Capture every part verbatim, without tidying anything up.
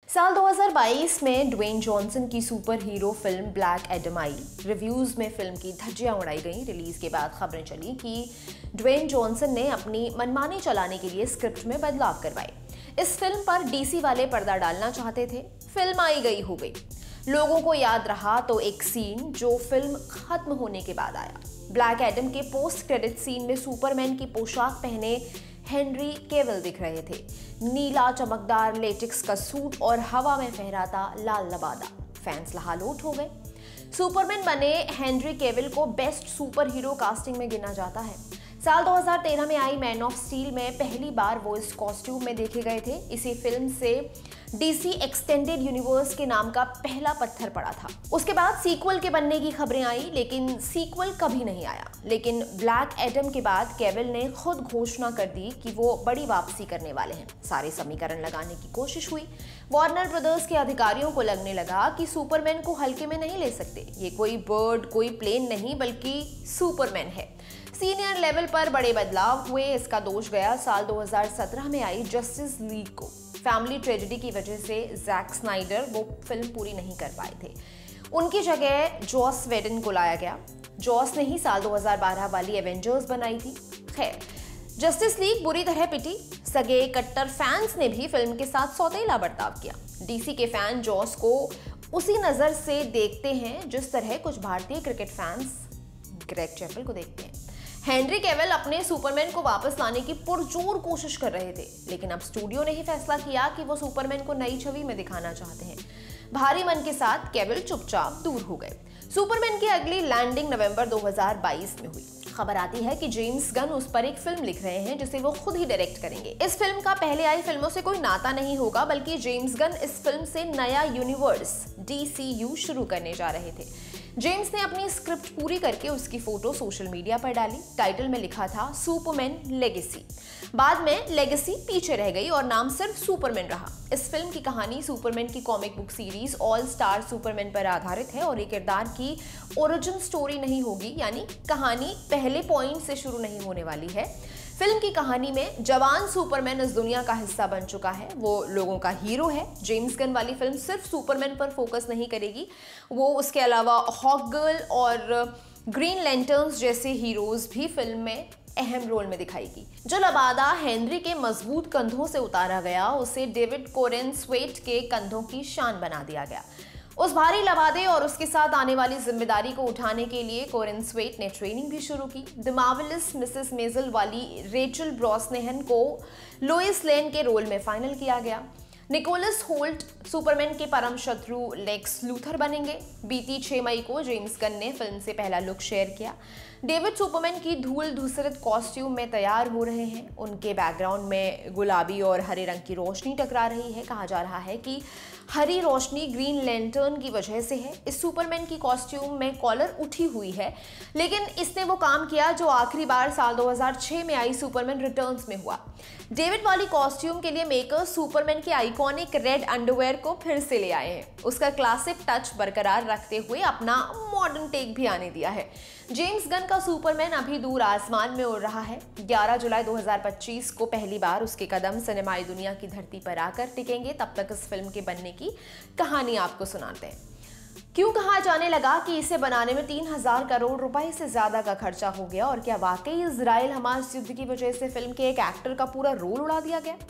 साल दो हज़ार बाईस में ड्वेन जॉनसन की super hero film Black Adam आई। रिव्यूज में फिल्म की धज्जियां उड़ाई गईं। रिलीज के बाद खबरें चली कि ड्वेन जॉनसन ने अपनी मनमानी चलाने के लिए स्क्रिप्ट में बदलाव करवाए। इस फिल्म पर डीसी वाले पर्दा डालना चाहते थे। फिल्म आई गई हो गई। लोगों को याद रहा तो एक सीन जो फिल्म खत्म होने के बाद आया। ब्लैक एडम के पोस्ट क्रेडिट सीन में सुपरमैन की पोशाक पहने हेनरी केविल दिख रहे थे। नीला चमकदार लेटेक्स का सूट और हवा में फहराता लाल लबादा। फैंस लहालोट हो गए। सुपरमैन बने हेनरी केविल को बेस्ट सुपर हीरो कास्टिंग में गिना जाता है। साल दो हज़ार तेरह में आई मैन ऑफ स्टील में पहली बार वो इस कॉस्ट्यूम में देखे गए थे। इसी फिल्म से डीसी एक्सटेंडेड यूनिवर्स के नाम का पहला पत्थर पड़ा था। उसके बाद सीक्वल के बनने की खबरें आई, लेकिन सीक्वल कभी नहीं आया। लेकिन ब्लैक एडम के बाद केविल ने खुद घोषणा कर दी कि वो बड़ी वापसी करने वाले हैं। सारे समीकरण लगाने की कोशिश हुई। वार्नर ब्रदर्स के अधिकारियों को लगने लगा कि सुपरमैन को हल्के में नहीं ले सकते। ये कोई बर्ड, कोई प्लेन नहीं, बल्कि सुपरमैन है। सीनियर लेवल पर बड़े बदलाव हुए। इसका दोष गया साल दो हज़ार सत्रह में आई जस्टिस लीग को। फैमिली ट्रेजेडी की वजह से जैक स्नाइडर वो फिल्म पूरी नहीं कर पाए थे। उनकी जगह जॉस वेडन को लाया गया। जॉस ने ही साल दो हज़ार बारह वाली एवेंजर्स बनाई थी। खैर, जस्टिस लीग बुरी तरह पिटी। सगे कट्टर फैंस ने भी फिल्म के साथ सौतेला बर्ताव किया। डीसी के फैन जॉस को उसी नजर से देखते हैं जिस तरह कुछ भारतीय क्रिकेट फैंस ग्रेग चैपल को देखते हैं। हेनरी केविल अपने सुपरमैन को वापस लाने की पुरजोर कोशिश कर रहे थे, लेकिन अब स्टूडियो ने ही फैसला किया कि वो सुपरमैन को नई छवि में दिखाना चाहते हैं। भारी मन के साथ केविल चुपचाप दूर हो गए। सुपरमैन की अगली लैंडिंग नवंबर दो हज़ार बाईस में हुई। खबर आती है कि जेम्स गन उस पर एक फिल्म लिख रहे हैं जिसे वो खुद ही डायरेक्ट करेंगे। इस फिल्म का पहले आई फिल्मों से कोई नाता नहीं होगा, बल्कि जेम्स गन इस फिल्म से नया यूनिवर्स डी सी यू शुरू करने जा रहे थे। जेम्स ने अपनी स्क्रिप्ट पूरी करके उसकी फोटो सोशल मीडिया पर डाली। टाइटल में लिखा था सुपरमैन लेगेसी। बाद में लेगेसी पीछे रह गई और नाम सिर्फ सुपरमैन रहा। इस फिल्म की कहानी सुपरमैन की comic book series all star Superman पर आधारित है और एक किरदार की ओरिजिन स्टोरी नहीं होगी, यानी कहानी पहले पॉइंट से शुरू नहीं होने वाली है। फिल्म की कहानी में जवान सुपरमैन इस दुनिया का हिस्सा बन चुका है। वो लोगों का हीरो है। जेम्स गन वाली फिल्म सिर्फ सुपरमैन पर फोकस नहीं करेगी, वो उसके अलावा हॉक गर्ल और ग्रीन लैंटर्न्स जैसे हीरोज भी फिल्म में अहम रोल में दिखाएगी। जो लबादा हेनरी के मजबूत कंधों से उतारा गया, उसे डेविड कोरेनस्वेट के कंधों की शान बना दिया गया। उस भारी लबादे और उसके साथ आने वाली जिम्मेदारी को उठाने के लिए कोरेनस्वेट ने ट्रेनिंग भी शुरू की। द मार्वेलस मिसेस मेजल वाली रेचल ब्रॉसनहन को लोइस लेन के रोल में फाइनल किया गया। निकोलस होल्ट सुपरमैन के परम शत्रु लेक्स लूथर बनेंगे। बीती छह मई को जेम्स गन ने फिल्म से पहला लुक शेयर किया। डेविड सुपरमैन की धूल धूसरित कॉस्ट्यूम में तैयार हो रहे हैं। उनके बैकग्राउंड में गुलाबी और हरे रंग की रोशनी टकरा रही है। कहा जा रहा है कि हरी रोशनी ग्रीन लैंटर्न की वजह से है। इस सुपरमैन की कॉस्ट्यूम में कॉलर उठी हुई है, लेकिन इसने वो काम किया जो आखिरी बार साल दो हज़ार छह में आई सुपरमैन रिटर्न्स में हुआ। डेविड वाली कॉस्ट्यूम के लिए मेकर्स सुपरमैन के आइकॉनिक रेड अंडरवेयर को फिर से ले आए हैं। उसका क्लासिक टच बरकरार रखते हुए अपना मॉडर्न टेक भी आने दिया है। जेम्स गन का सुपरमैन अभी दूर आसमान में उड़ रहा है। ग्यारह जुलाई दो हज़ार पच्चीस को पहली बार उसके कदम सिनेमाई दुनिया की धरती पर आकर टिकेंगे। तब तक इस फिल्म के बनने की कहानी आपको सुनाते हैं। क्यों कहा जाने लगा कि इसे बनाने में तीन हजार करोड़ रुपए से ज्यादा का खर्चा हो गया, और क्या वाकई इजराइल हमास युद्ध की वजह से फिल्म के एक एक्टर का पूरा रोल उड़ा दिया गया?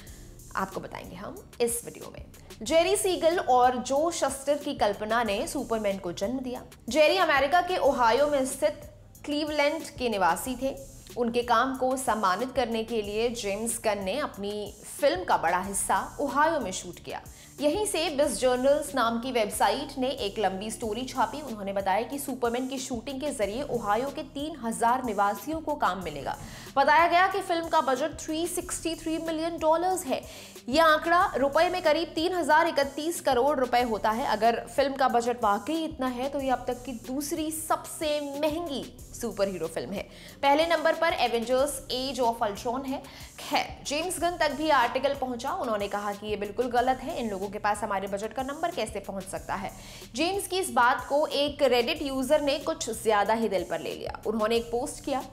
आपको बताएंगे हम इस वीडियो में। जेरी सीगल और जो शस्टर की कल्पना ने सुपरमैन को जन्म दिया। जेरी अमेरिका के ओहायो में स्थित क्लीवलैंड के निवासी थे। उनके काम को सम्मानित करने के लिए जेम्स गन ने अपनी फिल्म का बड़ा हिस्सा ओहायो में शूट किया। यहीं से बिस जर्नल्स नाम की वेबसाइट ने एक लंबी स्टोरी छापी। उन्होंने बताया कि सुपरमैन की शूटिंग के जरिए ओहायो के तीन हजार निवासियों को काम मिलेगा। बताया गया कि फिल्म का बजट तीन सौ तिरसठ मिलियन डॉलर्स है। यह आंकड़ा रुपए में करीब तीन हजार इकतीस करोड़ रुपए होता है। अगर फिल्म का बजट वाकई इतना है तो यह अब तक की दूसरी सबसे महंगी सुपर हीरो फिल्म है। पहले नंबर पर एवेंजर्स एज ऑफ अल्ट्रॉन है। खैर, जेम्स गन तक भी आर्टिकल पहुंचा। उन्होंने कहा कि ये बिल्कुल गलत है। इन लोगों के पास हमारे बजट का नंबर कैसे पहुंच सकता है? जेम्स की इस बात को एक रेडिट यूजर ने कुछ ज्यादा ही दिल पर ले लिया। उन्होंने एक पोस्ट किया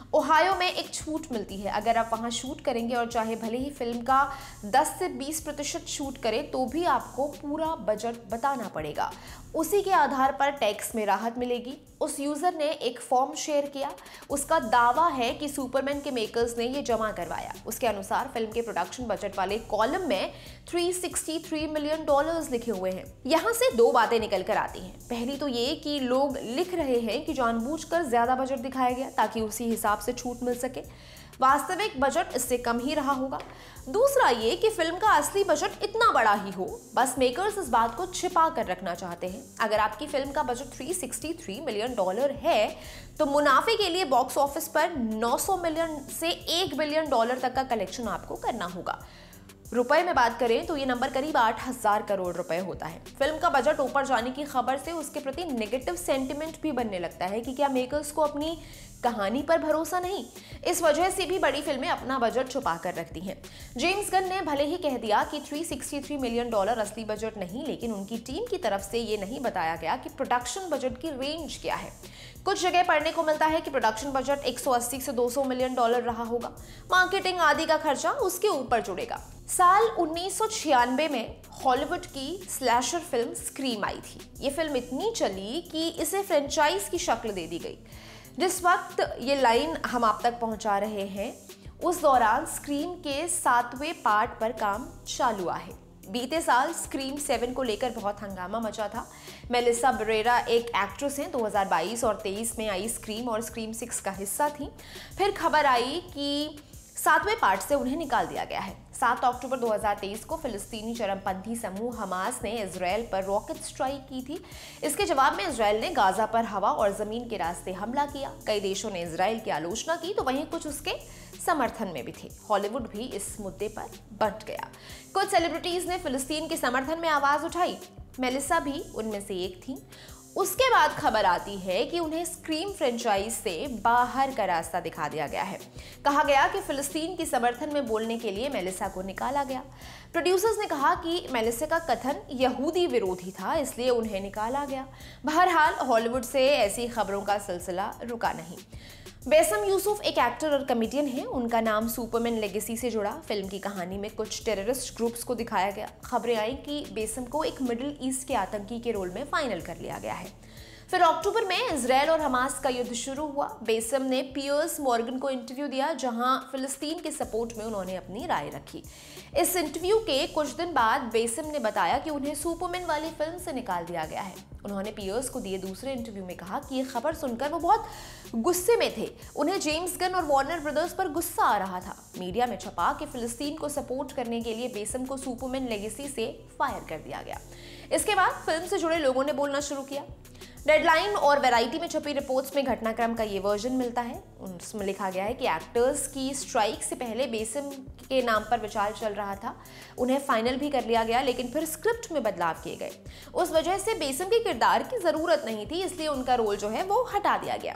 ओहायो में एक छूट मिलती है, अगर आप वहां शूट करेंगे और चाहे भले ही फिल्म का दस से बीस प्रतिशत शूट करें तो भी आपको पूरा बजट बताना पड़ेगा। उसी के आधार पर टैक्स में राहत मिलेगी। उस यूजर ने एक फॉर्म शेयर किया, उसका दावा है कि सुपरमैन के मेकर्स ने ये जमा करवाया। उसके अनुसार फिल्म के प्रोडक्शन बजट वाले कॉलम में तीन सौ तिरसठ मिलियन डॉलर्स लिखे हुए हैं। यहाँ से दो बातें निकल कर आती हैं। पहली तो ये कि लोग लिख रहे हैं कि जानबूझकर ज्यादा बजट दिखाया गया ताकि उसी हिसाब से छूट मिल सके, वास्तविक बजट इससे कम ही रहा होगा। दूसरा ये कि फिल्म का असली बजट इतना बड़ा ही हो, बस मेकर्स इस बात को छिपा कर रखना चाहते हैं। अगर आपकी फिल्म का बजट तीन सौ तिरसठ मिलियन डॉलर है तो मुनाफे के लिए बॉक्स ऑफिस पर नौ सौ मिलियन से एक बिलियन डॉलर तक का कलेक्शन आपको करना होगा। रुपए में बात करें तो ये नंबर करीब आठ हजार करोड़ रुपए होता है। फिल्म का बजट ऊपर जाने की खबर से उसके प्रति नेगेटिव सेंटिमेंट भी बनने लगता है कि क्या मेकर्स को अपनी कहानी पर भरोसा नहीं। इस वजह से भी बड़ी फिल्में अपना बजट छुपा कर रखती हैं। जेम्स गन ने भले ही कह दिया कि तीन सौ तिरसठ मिलियन डॉलर असली बजट नहीं, लेकिन उनकी टीम की तरफ से ये नहीं बताया गया कि प्रोडक्शन बजट की रेंज क्या है। कुछ जगह पढ़ने को मिलता है कि प्रोडक्शन बजट एक सौ अस्सी से दो सौ मिलियन डॉलर रहा होगा। मार्केटिंग आदि का खर्चा उसके ऊपर जुड़ेगा। साल उन्नीस सौ छियानवे में हॉलीवुड की स्लैशर फिल्म स्क्रीम आई थी। ये फिल्म इतनी चली कि इसे फ्रेंचाइज की शक्ल दे दी गई। जिस वक्त ये लाइन हम आप तक पहुंचा रहे हैं उस दौरान स्क्रीम के सातवें पार्ट पर काम चालू है। बीते साल स्क्रीम सेवन को लेकर बहुत हंगामा मचा था। मेलिसा बरेरा एक एक्ट्रेस हैं, दो हज़ार बाईस और तेईस में आई स्क्रीम और स्क्रीम सिक्स का हिस्सा थी। फिर खबर आई कि सातवें पार्ट से उन्हें निकाल दिया गया है। सात अक्टूबर दो हज़ार तेईस को फिलिस्तीनी चरमपंथी समूह हमास ने इजराइल पर रॉकेट स्ट्राइक की थी। इसके जवाब में इजराइल ने गाजा पर हवा और जमीन के रास्ते हमला किया। कई देशों ने इजराइल की आलोचना की तो वहीं कुछ उसके समर्थन में भी थे। हॉलीवुड भी इस मुद्दे पर बंट गया। कुछ सेलिब्रिटीज ने फिलिस्तीन के समर्थन में आवाज उठाई, मेलिसा भी उनमें से एक थी। उसके बाद खबर आती है कि उन्हें स्क्रीम फ्रेंचाइज से बाहर का रास्ता दिखा दिया गया है। कहा गया कि फिलिस्तीन के समर्थन में बोलने के लिए मेलिसा को निकाला गया। प्रोड्यूसर्स ने कहा कि मेलिसा का कथन यहूदी विरोधी था, इसलिए उन्हें निकाला गया। बहरहाल हॉलीवुड से ऐसी खबरों का सिलसिला रुका नहीं। बेसम यूसुफ एक एक्टर और कॉमेडियन हैं। उनका नाम सुपरमैन लेगेसी से जुड़ा। फिल्म की कहानी में कुछ टेररिस्ट ग्रुप्स को दिखाया गया। खबरें आई कि बेसम को एक मिडिल ईस्ट के आतंकी के रोल में फाइनल कर लिया गया है। फिर अक्टूबर में इजराइल और हमास का युद्ध शुरू हुआ। बेसम ने पियर्स मॉर्गन को इंटरव्यू दिया, जहां फिलिस्तीन के सपोर्ट में उन्होंने अपनी राय रखी। इस इंटरव्यू के कुछ दिन बाद बेसम ने बताया कि उन्हें सुपरमैन वाली फिल्म से निकाल दिया गया है। उन्होंने पियर्स को दिए दूसरे इंटरव्यू में कहा कि ये खबर सुनकर वो बहुत गुस्से में थे। उन्हें जेम्स गन और वार्नर ब्रदर्स पर गुस्सा आ रहा था। मीडिया में छपा कि फिलिस्तीन को सपोर्ट करने के लिए बेसम को सुपरमैन लेगेसी से फायर कर दिया गया। इसके बाद फिल्म से जुड़े लोगों ने बोलना शुरू किया। डेडलाइन और वैरायटी में छपी रिपोर्ट्स में घटनाक्रम का ये वर्जन मिलता है। उसमें लिखा गया है कि एक्टर्स की स्ट्राइक से पहले बेसम के नाम पर विचार चल रहा था। उन्हें फाइनल भी कर लिया गया, लेकिन फिर स्क्रिप्ट में बदलाव किए गए। उस वजह से बेसम के किरदार की जरूरत नहीं थी, इसलिए उनका रोल जो है वो हटा दिया गया।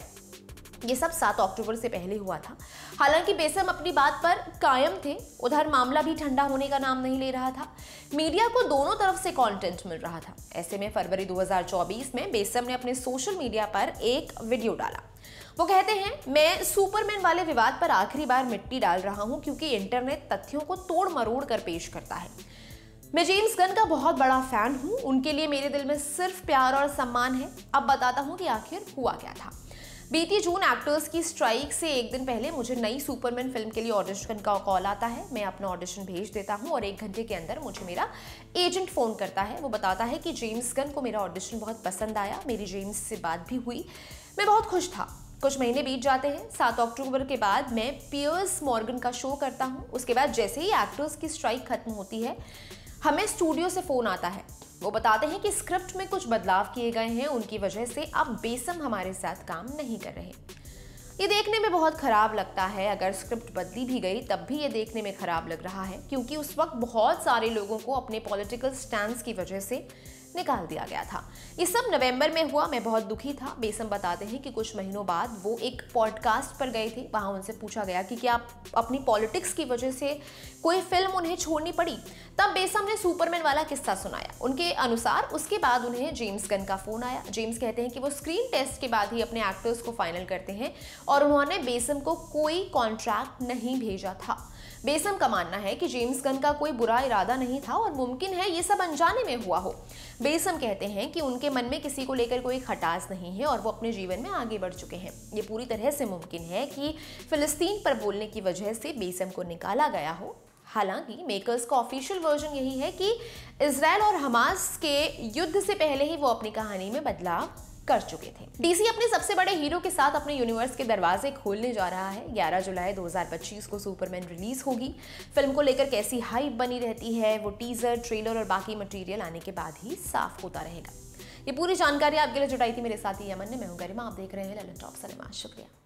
ये सब सात अक्टूबर से पहले हुआ था। हालांकि बेसम अपनी बात पर कायम थे। उधर मामला भी ठंडा होने का नाम नहीं ले रहा था। मीडिया को दोनों तरफ से कंटेंट मिल रहा था। ऐसे में फरवरी दो हज़ार चौबीस में बेसम ने अपने सोशल मीडिया पर एक वीडियो डाला। वो कहते हैं, मैं सुपरमैन वाले विवाद पर आखिरी बार मिट्टी डाल रहा हूं क्योंकि इंटरनेट तथ्यों को तोड़ मरोड़ कर पेश करता है। मैं जेम्स गन का बहुत बड़ा फैन हूं। उनके लिए मेरे दिल में सिर्फ प्यार और सम्मान है। अब बताता हूं कि आखिर हुआ क्या था। बीती जून एक्टर्स की स्ट्राइक से एक दिन पहले मुझे नई सुपरमैन फिल्म के लिए ऑडिशन का कॉल आता है। मैं अपना ऑडिशन भेज देता हूं और एक घंटे के अंदर मुझे मेरा एजेंट फोन करता है। वो बताता है कि जेम्स गन को मेरा ऑडिशन बहुत पसंद आया। मेरी जेम्स से बात भी हुई। मैं बहुत खुश था। कुछ महीने बीत जाते हैं। सात अक्टूबर के बाद मैं पियर्स मॉर्गन का शो करता हूँ। उसके बाद जैसे ही एक्टर्स की स्ट्राइक खत्म होती है, हमें स्टूडियो से फोन आता है। वो बताते हैं कि स्क्रिप्ट में कुछ बदलाव किए गए हैं, उनकी वजह से अब बेसम हमारे साथ काम नहीं कर रहे। ये देखने में बहुत खराब लगता है। अगर स्क्रिप्ट बदली भी गई तब भी ये देखने में खराब लग रहा है, क्योंकि उस वक्त बहुत सारे लोगों को अपने पॉलिटिकल स्टैंड्स की वजह से निकाल दिया गया था। ये सब नवंबर में हुआ। मैं बहुत दुखी था। बेसम बताते हैं कि कुछ महीनों बाद वो एक पॉडकास्ट पर गए थे। वहाँ उनसे पूछा गया कि क्या अपनी पॉलिटिक्स की वजह से कोई फिल्म उन्हें छोड़नी पड़ी। तब बेसम ने सुपरमैन वाला किस्सा सुनाया। उनके अनुसार उसके बाद उन्हें जेम्स गन का फोन आया। जेम्स कहते हैं कि वो स्क्रीन टेस्ट के बाद ही अपने एक्टर्स को फाइनल करते हैं और उन्होंने बेसम को कोई कॉन्ट्रैक्ट नहीं भेजा था। बेसम का मानना है कि जेम्स गन का कोई बुरा इरादा नहीं था और मुमकिन है ये सब अनजाने में हुआ हो। बेसम कहते हैं कि उनके मन में किसी को लेकर कोई खटास नहीं है और वो अपने जीवन में आगे बढ़ चुके हैं। ये पूरी तरह से मुमकिन है कि फिलिस्तीन पर बोलने की वजह से बेसम को निकाला गया हो। हालांकि मेकर्स का ऑफिशियल वर्जन यही है कि इजराइल और हमास के युद्ध से पहले ही वो अपनी कहानी में बदलाव कर चुके थे। डीसी अपने सबसे बड़े हीरो के साथ अपने यूनिवर्स के दरवाजे खोलने जा रहा है। ग्यारह जुलाई दो हज़ार पच्चीस को सुपरमैन रिलीज होगी। फिल्म को लेकर कैसी हाइप बनी रहती है वो टीजर, ट्रेलर और बाकी मटेरियल आने के बाद ही साफ होता रहेगा। ये पूरी जानकारी आपके लिए जुटाई थी मेरे साथी यमन ने। मैं हूं गरिमा, आप देख रहे हैं ललन टॉप सिनेमा। शुक्रिया।